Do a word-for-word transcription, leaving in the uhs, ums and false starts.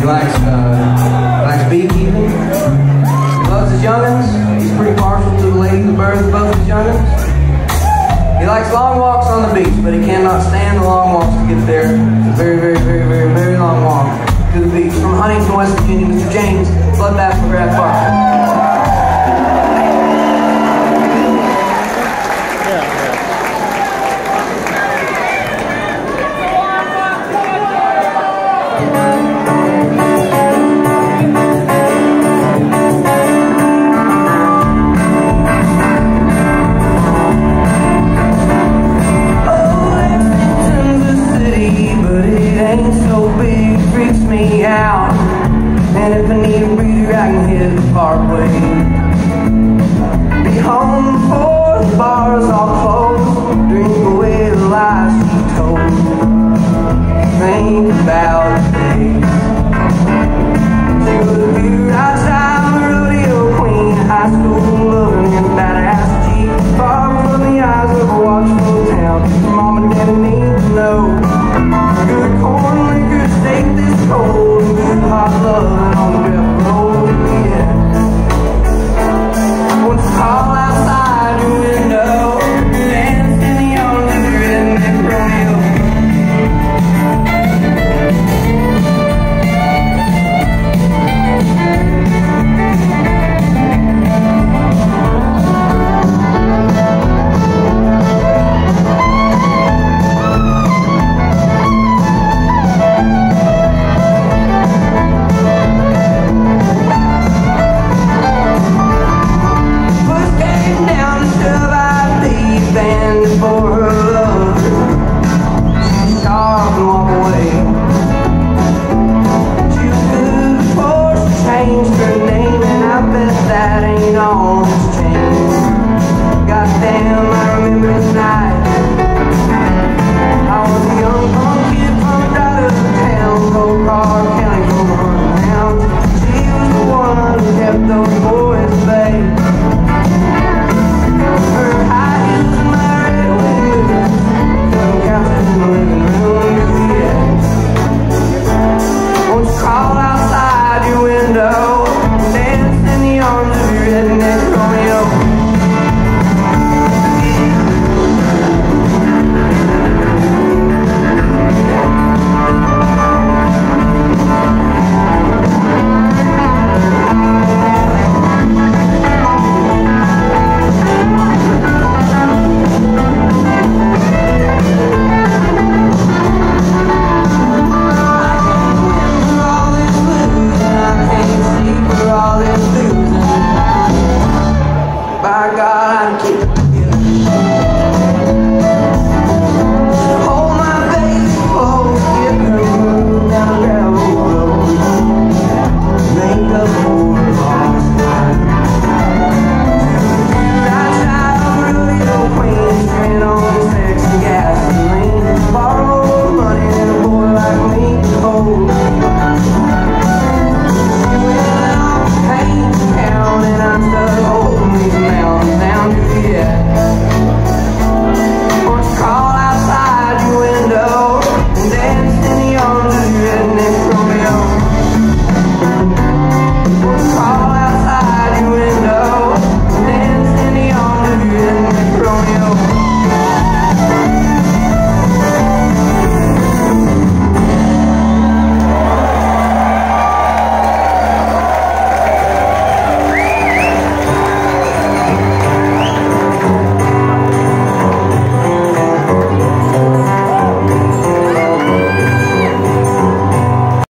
likes, uh, likes beekeeping. He loves his young'uns. He's pretty partial to the lady who birthed both his young'uns. He likes long walks on the beach, but he cannot stand the long walks to get there. It's a very, very, very, very, very long walk to the beach. From Huntington, West Virginia, Mister James Bloodbath McGrath Parker. And if I need a breather, I can hit the parkway. Be home before the bars all close. Drink away the lies she told. Think